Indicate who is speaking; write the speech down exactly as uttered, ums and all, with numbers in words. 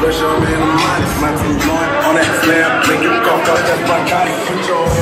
Speaker 1: Rush up in the mind, my team going on that slam. Make it go, cause that's my kind. Put your